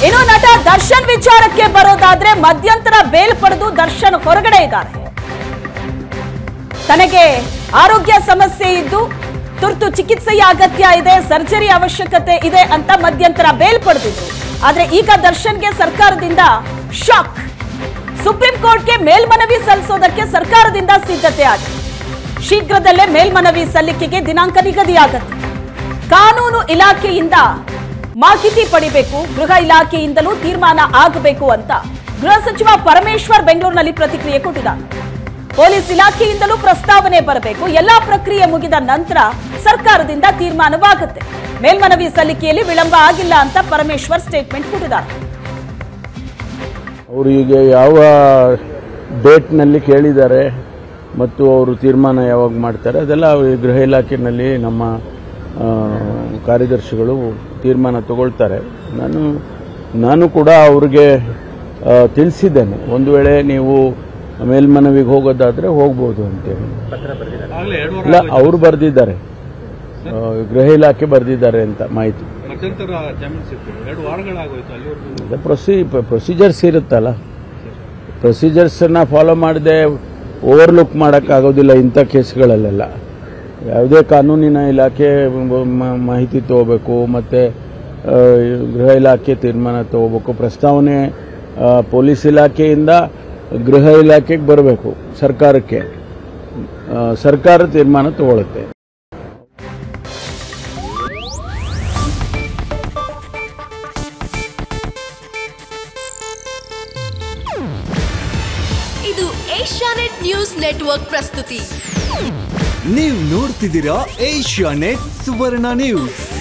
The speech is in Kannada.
ಇನ್ನು ನಟ ದರ್ಶನ್ ವಿಚಾರಕ್ಕೆ ಬರೋದಾದ್ರೆ ಮಧ್ಯಂತರ ಬೇಲ್ ಪಡೆದು ದರ್ಶನ್ ಹೊರಗಡೆ ಇದ್ದಾರೆ. ತನಗೆ ಆರೋಗ್ಯ ಸಮಸ್ಯೆ ಇದ್ದು ತುರ್ತು ಚಿಕಿತ್ಸೆಯ ಅಗತ್ಯ ಇದೆ, ಸರ್ಜರಿ ಅವಶ್ಯಕತೆ ಇದೆ ಅಂತ ಮಧ್ಯಂತರ ಬೇಲ್ ಪಡೆದಿದ್ರು. ಆದ್ರೆ ಈಗ ದರ್ಶನ್ಗೆ ಸರ್ಕಾರದಿಂದ ಶಾಕ್. ಸುಪ್ರೀಂ ಕೋರ್ಟ್ಗೆ ಮೇಲ್ಮನವಿ ಸಲ್ಲಿಸೋದಕ್ಕೆ ಸರ್ಕಾರದಿಂದ ಸಿದ್ಧತೆ ಆಗಿದೆ. ಶೀಘ್ರದಲ್ಲೇ ಮೇಲ್ಮನವಿ ಸಲ್ಲಿಕೆಗೆ ದಿನಾಂಕ ನಿಗದಿಯಾಗುತ್ತೆ. ಕಾನೂನು ಇಲಾಖೆಯಿಂದ ಮಾಹಿತಿ ಪಡಿಬೇಕು, ಗೃಹ ಇಲಾಖೆಯಿಂದಲೂ ತೀರ್ಮಾನ ಆಗಬೇಕು ಅಂತ ಗೃಹ ಸಚಿವ ಪರಮೇಶ್ವರ್ ಬೆಂಗಳೂರಿನಲ್ಲಿ ಪ್ರತಿಕ್ರಿಯೆ ಕೊಟ್ಟಿದ್ದಾರೆ. ಪೊಲೀಸ್ ಇಲಾಖೆಯಿಂದಲೂ ಪ್ರಸ್ತಾವನೆ ಬರಬೇಕು. ಎಲ್ಲಾ ಪ್ರಕ್ರಿಯೆ ಮುಗಿದ ನಂತರ ಸರ್ಕಾರದಿಂದ ತೀರ್ಮಾನವಾಗುತ್ತೆ. ಮೇಲ್ಮನವಿ ಸಲ್ಲಿಕೆಯಲ್ಲಿ ವಿಳಂಬ ಆಗಿಲ್ಲ ಅಂತ ಪರಮೇಶ್ವರ್ ಸ್ಟೇಟ್ಮೆಂಟ್ ಕೊಟ್ಟಿದ್ದಾರೆ. ಅವರು ಈಗ ಯಾವ ಡೇಟ್ನಲ್ಲಿ ಕೇಳಿದ್ದಾರೆ ಮತ್ತು ಅವರು ತೀರ್ಮಾನ ಯಾವಾಗ ಮಾಡ್ತಾರೆ ಅದೆಲ್ಲ ಗೃಹ ಇಲಾಖೆಯಲ್ಲಿ ನಮ್ಮ ಕಾರ್ಯದರ್ಶಿಗಳು ತೀರ್ಮಾನ ತಗೊಳ್ತಾರೆ. ನಾನು ಕೂಡ ಅವ್ರಿಗೆ ತಿಳಿಸಿದ್ದೇನೆ, ಒಂದು ವೇಳೆ ನೀವು ಮೇಲ್ಮನವಿಗೆ ಹೋಗೋದಾದ್ರೆ ಹೋಗ್ಬೋದು ಅಂತೇಳಿ. ಇಲ್ಲ, ಅವರು ಬರೆದಿದ್ದಾರೆ, ಗೃಹ ಇಲಾಖೆ ಬರೆದಿದ್ದಾರೆ ಅಂತ ಮಾಹಿತಿ. ಪ್ರೊಸೀಜರ್ಸ್ ಇರುತ್ತಲ್ಲ, ಪ್ರೊಸೀಜರ್ಸ್ನ ಫಾಲೋ ಮಾಡದೆ ಓವರ್ಲುಕ್ ಮಾಡೋಕ್ಕಾಗೋದಿಲ್ಲ ಇಂಥ ಕೇಸ್ಗಳಲ್ಲೆಲ್ಲ. ಯಾವುದೇ ಕಾನೂನಿನ ಇಲಾಖೆ ಮಾಹಿತಿ ತಗೋಬೇಕು, ಮತ್ತು ಗೃಹ ಇಲಾಖೆ ತೀರ್ಮಾನ ತಗೋಬೇಕು. ಪ್ರಸ್ತಾವನೆ ಪೊಲೀಸ್ ಇಲಾಖೆಯಿಂದ ಗೃಹ ಇಲಾಖೆಗೆ ಬರಬೇಕು, ಸರ್ಕಾರಕ್ಕೆ. ಸರ್ಕಾರ ತೀರ್ಮಾನ ತಗೊಳ್ಳುತ್ತೆ. ಇದು ಏಷ್ಯಾನೆಟ್ ನ್ಯೂಸ್ ನೆಟ್ವರ್ಕ್ ಪ್ರಸ್ತುತಿ. ನೀವು ನೋಡ್ತಿದ್ದೀರಾ ಏಷ್ಯಾನೆಟ್ ಸುವರ್ಣ ನ್ಯೂಸ್.